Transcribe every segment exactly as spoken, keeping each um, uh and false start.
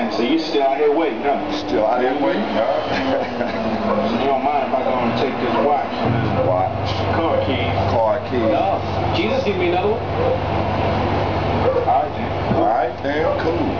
So you still out here waiting, huh? Still out here waiting, huh? So you don't mind if I go and take this watch? Watch. Car keys. Car keys. Oh, Jesus, give me another one. All right, then. All right, then. Cool.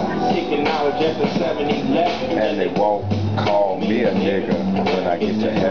Kicking knowledge at the seven eleven. And they won't call me a nigga when I get to heaven.